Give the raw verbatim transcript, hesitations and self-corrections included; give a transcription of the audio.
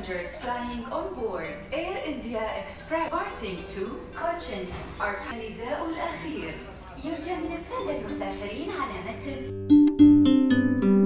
passengers flying on board Air India Express departing to Cochin are النداء الأخير. يرجى من السادة المسافرين علامة